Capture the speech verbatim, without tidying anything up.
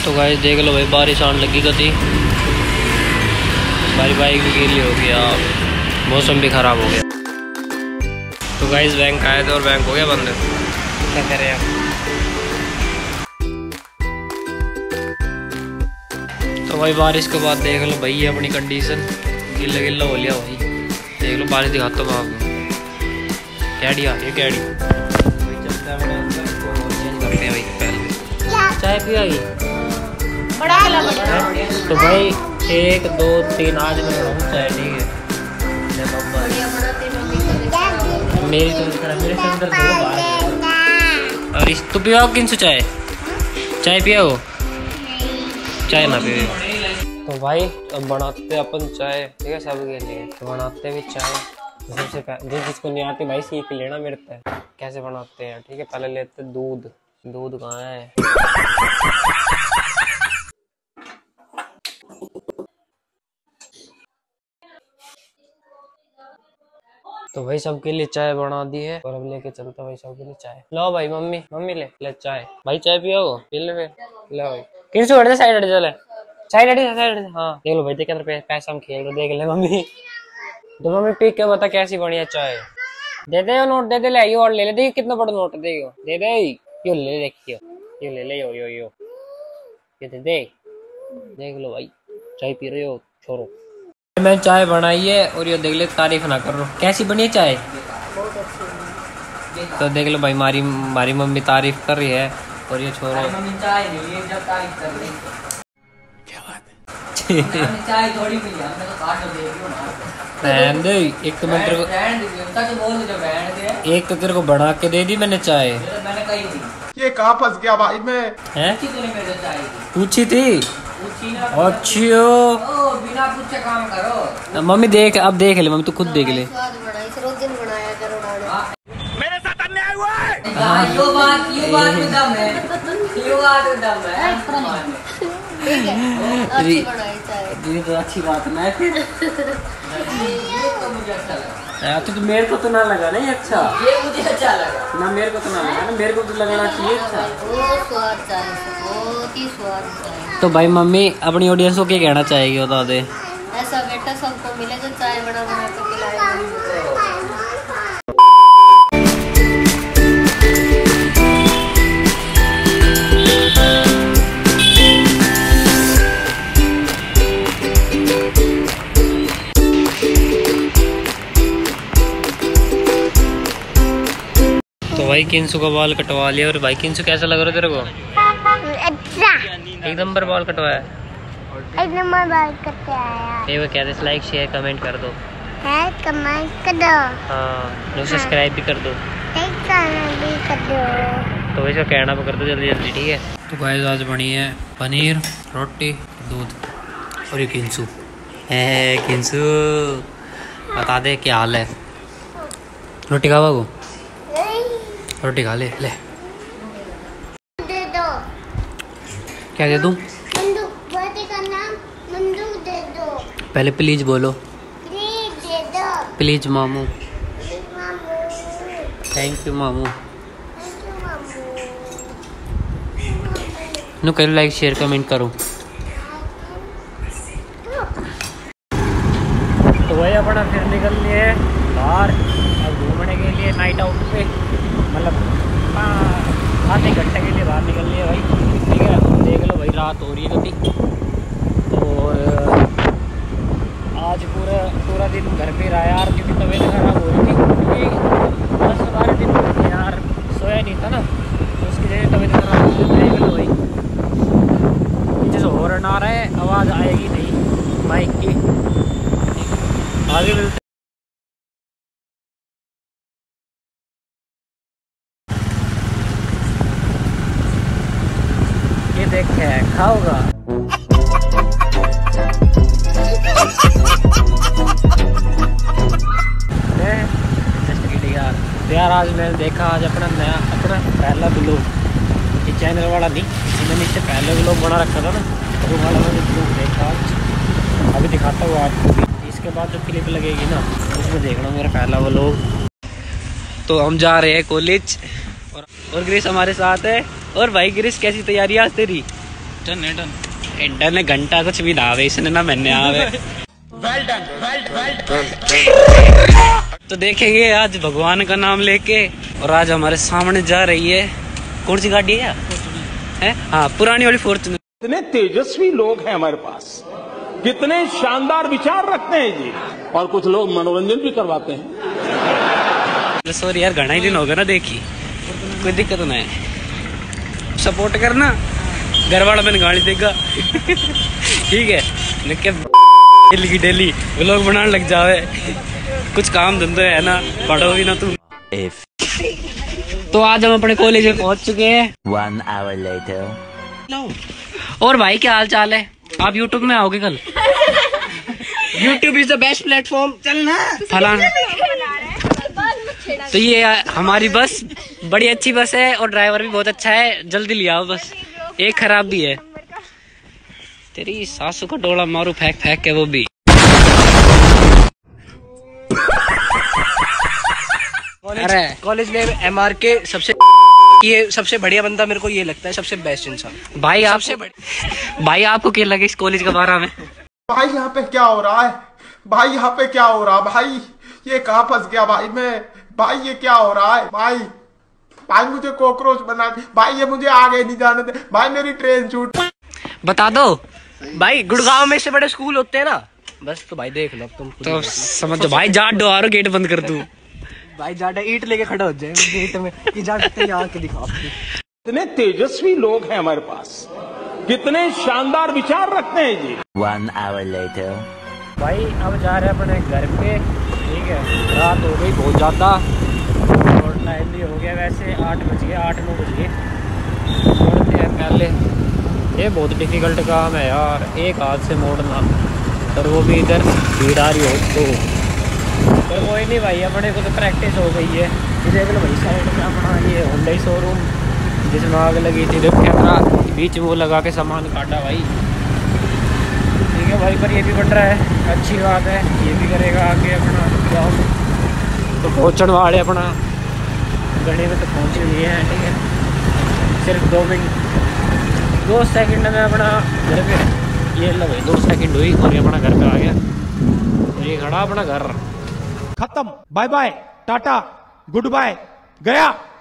तो गाइस देख लो भाई, बारिश आने लगी कभी, हमारी बाइक भी गीली हो गया, मौसम भी ख़राब हो गया। तो गाइस बैंक आए थे और बैंक हो गया बंद। क्या करें आप। तो भाई बारिश के बाद देख लो भाई ये अपनी कंडीशन, गिल्ला गिल्ला हो लिया भाई। देख लो बारिश दिखाता हूँ आपको। कैडी आ रही है, कैडी भाई चलते हैं अपने अंदर को चेंज करते हैं भाई। पहले चाय पियागी तो भाई एक दो तीन आज मैं बनाऊँ चाय, ठीक है। मेरी तो मेरे से अंदर दो और इस तो पियाओ किन से चाय, चाय पियाओ, चाय ना पियो। तो भाई अब बनाते अपन चाय, ठीक है सबके लिए। तो बनाते भी चाय, सबसे जिस जिसको नहीं आती भाई सीख लेना मेरे से कैसे बनाते हैं, ठीक है। पहले लेते दूध, दूध कहाँ है। तो भाई सबके लिए चाय बना दी है और अब लेके चलता भाई सबके लिए चाय। लो भाई मम्मी, मम्मी ले ले चाय, भाई चाय पियो, पी ले फिर। लो भाई किन से हट जा, साइड हट जा, ले साइड हट जा, साइड। हाँ देख लो भाई, देख अंदर पैसा हम खेल रहे, देख ले मम्मी। तो मम्मी पी के बता कैसी बढ़िया चाय। दे दे नोट, दे दे ले, यो और ले ले, देखिए कितना बड़ा नोट दे दे दे, यो ले देखियो, ये ले ले, यो यो यो ये दे दे। देख लो भाई चाय पी रहे हो छोरो। मैं चाय बनाई है और ये देख ले, तारीफ ना करो, कैसी बनी चाय। तो देख लो भाई हमारी हमारी मम्मी तारीफ कर रही है और ये छोरो चाय नहीं है, जब तारीफ कर रही क्या बात है। चाय थोड़ी पी लिया हमने, तो काट दे दे एक तो मैं तेरे को एक तो तेरे को बना के दे दी मैंने चाय। मैंने कही थी ये कहाँ फंस गया भाई मैं, हैं पूछी थी। अच्छा बिना पूछे काम करो। मम्मी देख, अब देख ले मम्मी, तू खुद देख ले। मेरे साथ अन्याय हुआ है। यो बात यो बात में दम है, यो बात में दम है। ये तो अच्छी बात है फिर। तो मुझे अच्छा लगा। तो मेरे को तो ना लगा नहीं अच्छा, ये मुझे अच्छा लगा ना, मेरे को तो ना लगा ना, मेरे को तो लगना चाहिए अच्छा। बहुत स्वाद चाय, बहुत ही स्वाद चाय। तो भाई मम्मी अपनी ऑडियंस को क्या कहना चाहेगी बता दे। ऐसा बेटा सबको मिले जो चाय बना बना के पिलाए। तो भाई किंसु का बाल कटवा लिया। और भाई किंसु कैसा लग रहा है तेरे को। अच्छा एक नंबर बाल कटवाया, एक नंबर बाल कटवाया। ये वो कहते हैं लाइक शेयर कमेंट कर दो, है कमेंट कर दो, हाँ लोग सब्सक्राइब भी कर दो, भी कर दो। तो वैसे कहना भी कर दो जल्दी जल्दी, ठीक है। तो गाइस आज बनी है पनीर, रोटी, दूध और ये किंसु है। किंसु बता दे क्या हाल है। रोटी खावा को, रोटी खा ले ले। दे दो। क्या दे दूं? मंदू, रोटी का नाम मंदू दे दो। पहले प्लीज बोलो। प्लीज दे दो। प्लीज मामू। मामू। थैंक यू मामू। थैंक यू मामू। नो करो लाइक शेयर कमेंट करो। तो वही अपना फिर निकल लिए बाहर अब घूमने के लिए, नाइट आउट पे, मतलब आधे घंटे के लिए बाहर निकल लिए भाई, ठीक है। देख लो भाई रात हो रही है कभी, और आज पूरा पूरा दिन घर पे रहा यार, क्योंकि तबीयत खराब हो रही थी, क्योंकि दस बारह दिन यार सोया नहीं था ना, तो उसकी वजह से तबीयत खराब हो गई। देख लो भाई नीचे से हॉर्न आ रहा है, आवाज़ आएगी नहीं बाइक की। आगे मिलते देखे खाओगा। यार यार आज मैंने देखा, आज अपना नया अपना पहला ब्लॉग, ये चैनल वाला नहीं, मैंने इससे पहले ब्लॉग बना रखा था ना, वो वाला मैंने ब्लॉग देखा आज। अभी दिखाता हूँ आपको, इसके बाद जो क्लिप लगेगी ना उसमें देखना मेरा पहला ब्लॉग। तो हम जा रहे हैं कॉलेज और और ग्रीस हमारे साथ है। और भाई ग्रीस कैसी तैयारी आज तेरी। डन है डन एंडर ने घंटा कुछ भी दावे इसने ना मैंने आवे वेल डन वेल वेल तो देखेंगे आज भगवान का नाम लेके। और आज हमारे सामने जा रही है कौन सी गाड़ी है, है? हाँ पुरानी वाली फॉर्च्यूनर। कितने तेजस्वी लोग हैं हमारे पास, कितने शानदार विचार रखते हैं जी, और कुछ लोग मनोरंजन भी करवाते हैं। सॉरी यार घना ही दिन हो गया ना देखी, कोई दिक्कत नहीं है, सपोर्ट करना, घर वाला मैंने गाड़ी देगा ठीक है। डेली की डेली व्लॉग बनाने लग जावे, कुछ काम धंधे है ना, पढ़ो भी ना तू। तो आज हम अपने कॉलेज में पहुंच चुके हैं। One hour later. और भाई क्या हाल चाल है? आप यूट्यूब में आओगे कल? YouTube is the best platform. चलना फलाना। तो ये हमारी बस बड़ी अच्छी बस है और ड्राइवर भी बहुत अच्छा है, जल्दी ले आओ बस। एक खराब भी है, तेरी सासू का डोला मारू फेंक फेंक के वो भी। अरे कॉलेज में एम आर के सबसे ये सबसे बढ़िया बंदा मेरे को ये लगता है, सबसे बेस्ट इंसान। भाई आप भाई आपको क्या लगे इस कॉलेज के बारे में? भाई यहाँ पे क्या हो रहा है भाई, यहाँ पे क्या हो रहा है भाई, ये कहाँ फंस गया भाई मैं, भाई ये क्या हो रहा है भाई, भाई मुझे कॉकरोच बना दे भाई, ये मुझे आगे नहीं जाने दे भाई, मेरी ट्रेन छूट। बता दो भाई गुड़गांव में से बड़े स्कूल होते हैं ना, बस तो भाई देख लो तुम तो समझो भाई, जाट डो गेट बंद कर दूं भाई, जाट ईंट लेके खड़ा हो जाए गेट में कि जाट यहाँ के दिखाओ। कितने तेजस्वी लोग हैं हमारे पास, कितने शानदार विचार रखते हैं जी। One hour later. भाई अब जा रहे हैं अपने घर पे, ठीक है। रात हो गई बहुत ज़्यादा और टाइम भी हो गया, वैसे आठ बज गए, आठ नौ बज गए। मोड़ते हैं पहले, ये बहुत डिफिकल्ट काम है यार, एक हाथ से मोड़ना, और वो भी इधर भीड़ आ रही हो तो। पर कोई नहीं भाई, अपने को तो प्रैक्टिस हो गई है। देख लो भाई साइड में अपना ये होंडा शोरूम जिसमें आग लगी थी, देखो कैमरा बीच में वो लगा के सामान काटा भाई, ठीक है भाई। पर ये भी बन रहा है, अच्छी बात है, ये भी करेगा आगे अपना जाओ। तो पहुँचने वाले अपना गढ़ी में तो पहुँचे हुए हैं, ठीक है। सिर्फ दो मिनट दो सेकंड में अपना घर पे, ये लो भाई दो सेकंड हुई और ये अपना घर पे आ गया, और ये खड़ा अपना घर। खत्म, bye bye, tata, goodbye, गया।